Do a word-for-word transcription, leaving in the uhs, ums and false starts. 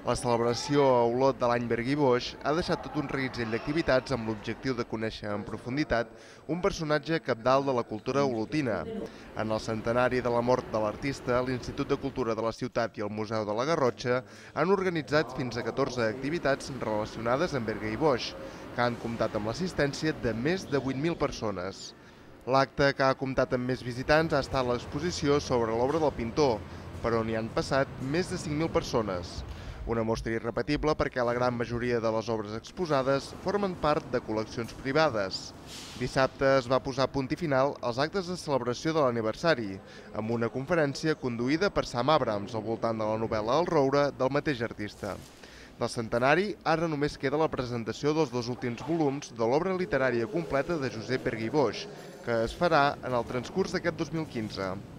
La celebració a Olot de l'any Berga i Boix ha deixat tot un reguitzell d'activitats amb l'objectiu de conèixer en profunditat un personatge cabdal de la cultura olotina. En el centenari de la mort de l'artista, l'Institut de Cultura de la ciutat i el Museu de la Garrotxa han organitzat fins a catorze activitats relacionades amb Berga i Boix, que han comptat amb l'assistència de més de vuit mil persones. L'acte que ha comptat amb més visitants ha estat l'exposició sobre l'obra del pintor, per on hi han passat més de cinc mil persones. Una mostra irrepetible perquè la gran majoria de les obres exposades formen part de col·leccions privades. Dissabte es va posar punt i final als actes de celebració de l'aniversari, amb una conferència conduïda per Sam Abrams al voltant de la novel·la El Roure del mateix artista. Del centenari, ara només queda la presentació dels dos últims volums de l'obra literària completa de Josep Berga i Boix, que es farà en el transcurs d'aquest dos mil quinze.